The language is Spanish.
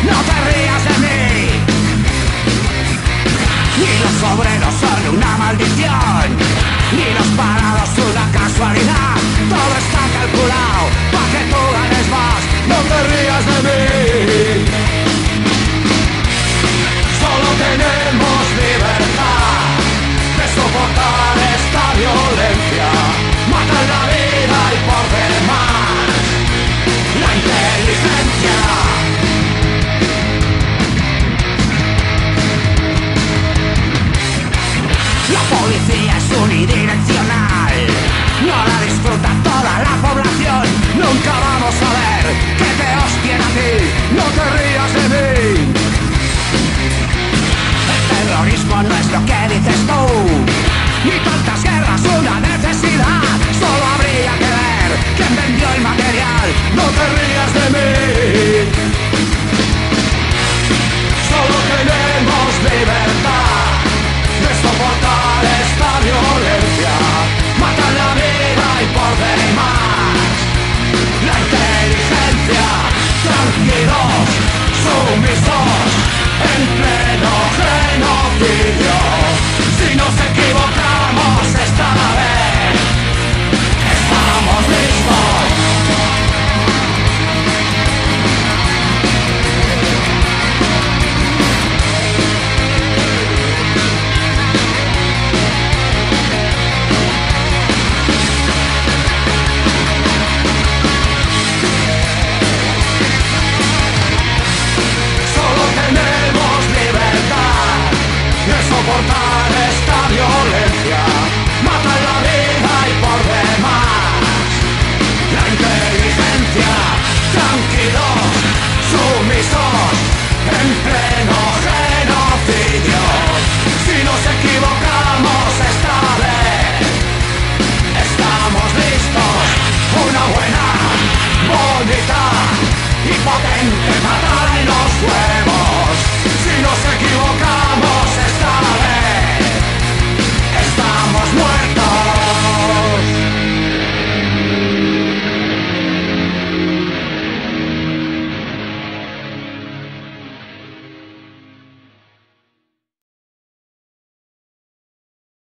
no te rías de mí. Ni los obreros son una maldición, ni los parados una casualidad. Todo está calculado para que tú ganes más, no te rías de mí. Solo tenemos libertad de soportar esta violencia. Matan la vida y por demás la inteligencia. La policía es unidireccional, no la disfruta toda la población. Nunca vamos a ver que te hostien a ti, no te rías de mí. El terrorismo no es lo que dices tú, ni tantas guerras una necesidad. Solo habría que ver quién vendió el material, no te rías de mí. Solo tenemos libertad de soportar esta violencia. Matan la vida y por demás la inteligencia. Tranquilos, sumisos, en pleno genocidio. Si nos equivocamos esta vez, estamos listos. Soportar esta violencia, matan la vida y por demás la inteligencia. Tranquilos, sumisos, en pleno genocidio. Si nos equivocamos esta vez, estamos listos. Una buena, bonita y potente patada en los huevos. Si nos equivocamos